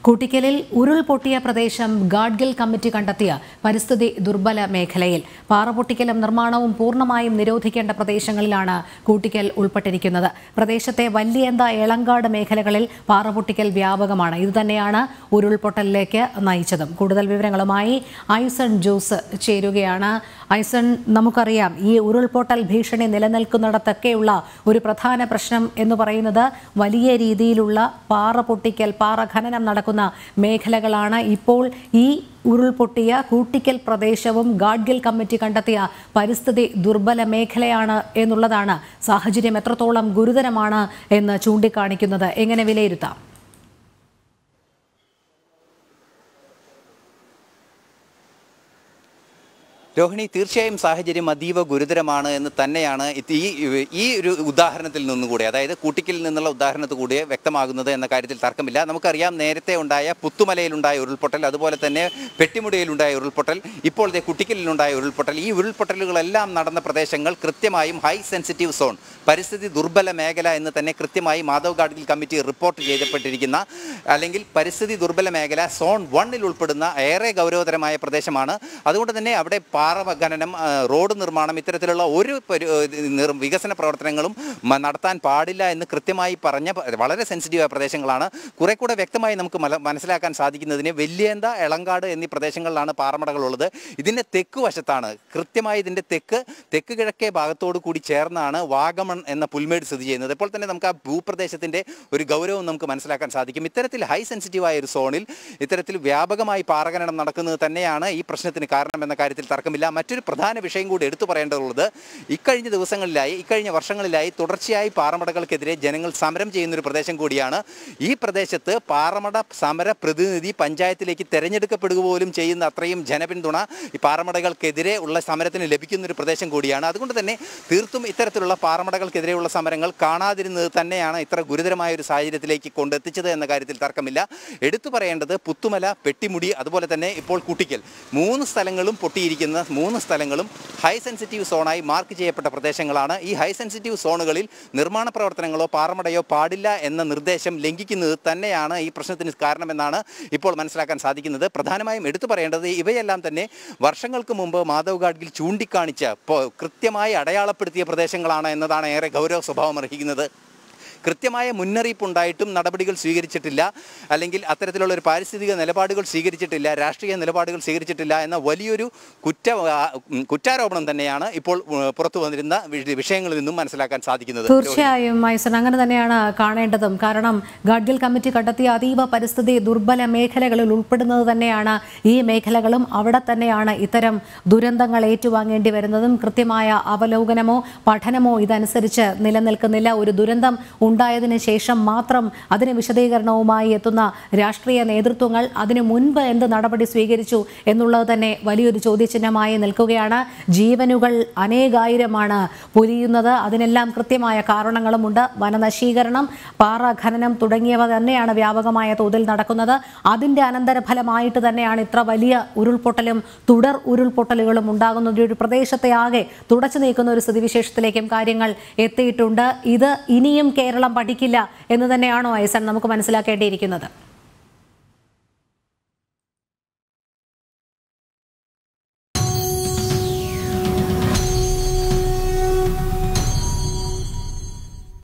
കൂട്ടിക്കലിൽ ഉരുൾപൊട്ടിയ പ്രദേശം ഗാഡ്ഗിൽ കമ്മിറ്റി കണ്ടെത്തിയ പരിസ്ഥിതി ദുർബല മേഖലയിൽ പാറപൊട്ടിക്കലും നിർമ്മാണവും പൂർണ്ണമായും നിരോധിക്കേണ്ട പ്രദേശങ്ങളിലാണ് കൂട്ടിക്കൽ ഉൾപ്പെട്ടിരിക്കുന്നത്. പ്രദേശത്തെ വല്ലിയന്ത എളങ്കാട് മേഖലകളിൽ പാറപൊട്ടിക്കൽ വ്യാപകമാണ്. ഇതുതന്നെയാണ് ഉരുൾപൊട്ടലിലേക്ക് നയിച്ചതും. കൂടുതൽ വിവരങ്ങളുമായി ഐസൺ ജോസ് ചേരുകയാണ്. ഐസൺ, നമുക്കറിയാം ഈ ഉരുൾപൊട്ടൽ ഭീഷണി നിലനിൽക്കുന്നിടത്തൊക്കെയുള്ള ഒരു പ്രധാന പ്രശ്നം എന്ന് പറയുന്നത് വലിയ രീതിയിലുള്ള പാറപൊട്ടിക്കൽ, പാറഖനനം നടക്കുന്ന മേഖലകളാണ്. ഇപ്പോൾ ഈ ഉരുൾപൊട്ടിയ കൂട്ടിക്കൽ പ്രദേശവും ഗാഡ്ഗിൽ കമ്മിറ്റി കണ്ടെത്തിയ പരിസ്ഥിതി ദുർബല മേഖലയാണ് എന്നുള്ളതാണ് സാഹചര്യം എത്രത്തോളം ഗുരുതരമാണ് എന്ന് ചൂണ്ടിക്കാണിക്കുന്നത്. എങ്ങനെ വിലയിരുത്താം? രോഹിണി, തീർച്ചയായും സാഹചര്യം അതീവ ഗുരുതരമാണ് എന്ന് തന്നെയാണ് ഈ ഒരു ഉദാഹരണത്തിൽ നിന്നുകൂടി, അതായത് കൂട്ടിക്കലിൽ നിന്നുള്ള ഉദാഹരണത്തിൽ കൂടി വ്യക്തമാകുന്നത് എന്ന കാര്യത്തിൽ തർക്കമില്ല. നമുക്കറിയാം, നേരത്തെ ഉണ്ടായ പുത്തുമലയിലുണ്ടായ ഉരുൾപൊട്ടൽ, അതുപോലെ തന്നെ പെട്ടിമുടിയിലുണ്ടായ ഉരുൾപൊട്ടൽ, ഇപ്പോൾ കുട്ടിക്കലിലുണ്ടായ ഉരുൾപൊട്ടൽ, ഈ ഉരുൾപൊട്ടലുകളെല്ലാം നടന്ന പ്രദേശങ്ങൾ കൃത്യമായും ഹൈ സെൻസിറ്റീവ് സോൺ, പരിസ്ഥിതി ദുർബല മേഖല എന്ന് തന്നെ കൃത്യമായി മാധവ് ഗാഡ്ഗിൽ കമ്മിറ്റി റിപ്പോർട്ട് ചെയ്യപ്പെട്ടിരിക്കുന്ന, അല്ലെങ്കിൽ പരിസ്ഥിതി ദുർബല മേഖല സോൺ 1-ൽ ഉൾപ്പെടുന്ന ഏറെ ഗൗരവതരമായ പ്രദേശമാണ്. അതുകൊണ്ട് തന്നെ അവിടെ പാറ ഖനനം, റോഡ് നിർമ്മാണം, ഇത്തരത്തിലുള്ള ഒരു വികസന പ്രവർത്തനങ്ങളും നടത്താൻ പാടില്ല എന്ന് കൃത്യമായി പറഞ്ഞ വളരെ സെൻസിറ്റീവായ പ്രദേശങ്ങളാണ്. കുറെ കൂടെ വ്യക്തമായി നമുക്ക് മനസ്സിലാക്കാൻ സാധിക്കുന്നതിന് വല്ലിയന്ത, എളങ്കാട് എന്നീ പ്രദേശങ്ങളിലാണ് പാറമടകളുള്ളത്. ഇതിൻ്റെ തെക്ക് വശത്താണ്, കൃത്യമായി ഇതിൻ്റെ തെക്ക് കിഴക്കേ ഭാഗത്തോടു കൂടി ചേർന്നാണ് വാഗമൺ എന്ന പുൽമേട് സ്ഥിതി ചെയ്യുന്നത്. ഇപ്പോൾ തന്നെ നമുക്ക് ആ ഭൂപ്രദേശത്തിൻ്റെ ഒരു ഗൗരവം നമുക്ക് മനസ്സിലാക്കാൻ സാധിക്കും. ഇത്തരത്തിൽ ഹൈ സെൻസിറ്റീവായ ഒരു സോണിൽ ഇത്തരത്തിൽ വ്യാപകമായി പാറഖനനം നടക്കുന്നത് തന്നെയാണ് ഈ പ്രശ്നത്തിന് കാരണം എന്ന കാര്യത്തിൽ തർക്കമില്ല. മറ്റൊരു പ്രധാന വിഷയം കൂടി എടുത്തു പറയേണ്ടതുള്ളത്, ഇക്കഴിഞ്ഞ വർഷങ്ങളിലായി തുടർച്ചയായി പാറമടകൾക്കെതിരെ ജനങ്ങൾ സമരം ചെയ്യുന്നൊരു പ്രദേശം കൂടിയാണ്. ഈ പ്രദേശത്ത് പാറമട സമര പ്രതിനിധി പഞ്ചായത്തിലേക്ക് തെരഞ്ഞെടുക്കപ്പെടുക പോലും ചെയ്യുന്ന അത്രയും ജനപിന്തുണ ഈ പാറമടകൾക്കെതിരെ ഉള്ള സമരത്തിന് ലഭിക്കുന്നൊരു പ്രദേശം കൂടിയാണ്. അതുകൊണ്ട് തന്നെ തീർത്തും ഇത്തരത്തിലുള്ള പാറമടകൾക്കെതിരെയുള്ള സമരങ്ങൾ കാണാതിരുന്നത് തന്നെയാണ് ഇത്ര ഗുരുതരമായ ഒരു സാഹചര്യത്തിലേക്ക് കൊണ്ടെത്തിച്ചത് എന്ന കാര്യത്തിൽ തർക്കമില്ല. എടുത്തു പറയേണ്ടത് പുത്തുമല, പെട്ടിമുടി, അതുപോലെ തന്നെ ഇപ്പോൾ കൂട്ടിക്കൽ, 3 സ്ഥലങ്ങളും പൊട്ടിയിരിക്കുന്ന 3 സ്ഥലങ്ങളും ഹൈ സെൻസിറ്റീവ് സോണായി മാർക്ക് ചെയ്യപ്പെട്ട പ്രദേശങ്ങളാണ്. ഈ ഹൈ സെൻസിറ്റീവ് സോണുകളിൽ നിർമ്മാണ പ്രവർത്തനങ്ങളോ പാറമടയോ പാടില്ല എന്ന നിർദ്ദേശം ലംഘിക്കുന്നത് തന്നെയാണ് ഈ പ്രശ്നത്തിന് കാരണമെന്നാണ് ഇപ്പോൾ മനസ്സിലാക്കാൻ സാധിക്കുന്നത്. പ്രധാനമായും എടുത്തു പറയേണ്ടത്, ഇവയെല്ലാം തന്നെ വർഷങ്ങൾക്ക് മുമ്പ് മാധവ് ഗാഡ്ഗിൽ ചൂണ്ടിക്കാണിച്ച കൃത്യമായി അടയാളപ്പെടുത്തിയ പ്രദേശങ്ങളാണ് എന്നതാണ് ഏറെ ഗൗരവ സ്വഭാവം അർഹിക്കുന്നത്. കൃത്യമായ മുന്നറിയിപ്പുണ്ടായിട്ടും നടപടികൾ സ്വീകരിച്ചിട്ടില്ല, അല്ലെങ്കിൽ അത്തരത്തിലുള്ള ഒരു പാരിസ്ഥിതിക നിലപാടുകൾ സ്വീകരിച്ചിട്ടില്ല, രാഷ്ട്രീയ നിലപാടുകൾ സ്വീകരിച്ചിട്ടില്ല എന്ന വലിയൊരു കുറ്റാരോപണം തന്നെയാണ് ഇപ്പോൾ പുറത്തു വന്നിരുന്ന വിഷയങ്ങളിൽ നിന്നും മനസ്സിലാക്കാൻ സാധിക്കുന്നത്. തീർച്ചയായും ഐസൺ, അങ്ങനെ തന്നെയാണ് കാണേണ്ടതും. കാരണം ഗാഡ്ഗിൽ കമ്മിറ്റി കണ്ടെത്തിയ അതീവ പരിസ്ഥിതി ദുർബല മേഖലകളിൽ ഉൾപ്പെടുന്നത് തന്നെയാണ് ഈ മേഖലകളും. അവിടെ തന്നെയാണ് ഇത്തരം ദുരന്തങ്ങൾ ഏറ്റുവാങ്ങേണ്ടി വരുന്നതും. കൃത്യമായ അവലോകനമോ പഠനമോ ഇതനുസരിച്ച് നിലനിൽക്കുന്നില്ല. ഒരു ദുരന്തം ഉണ്ടായതിനു ശേഷം മാത്രം അതിന് വിശദീകരണവുമായി എത്തുന്ന രാഷ്ട്രീയ നേതൃത്വങ്ങൾ അതിനു മുൻപ് എന്ത് നടപടി സ്വീകരിച്ചു എന്നുള്ളത് തന്നെ വലിയൊരു ചോദ്യചിഹ്നമായി നിൽക്കുകയാണ്. ജീവനുകൾ അനേകായിരമാണ് പൊലിയുന്നത്. അതിനെല്ലാം കൃത്യമായ കാരണങ്ങളുമുണ്ട്. വനനശീകരണം, പാറ ഖനനം തുടങ്ങിയവ തന്നെയാണ് വ്യാപകമായ തോതിൽ നടക്കുന്നത്. അതിൻ്റെ അനന്തരഫലമായിട്ട് തന്നെയാണ് ഇത്ര വലിയ ഉരുൾപൊട്ടലും തുടർ ഉരുൾപൊട്ടലുകളും ഉണ്ടാകുന്നത്. ഒരു പ്രദേശത്തെ ആകെ തുടച്ചു നീക്കുന്ന ഒരു സ്ഥിതിവിശേഷത്തിലേക്കും കാര്യങ്ങൾ എത്തിയിട്ടുണ്ട്. ഇത് ഇനിയും കേരളം പഠിക്കില്ല എന്ന് തന്നെയാണോ ഐസൺ നമുക്ക് മനസ്സിലാക്കേണ്ടിയിരിക്കുന്നത്?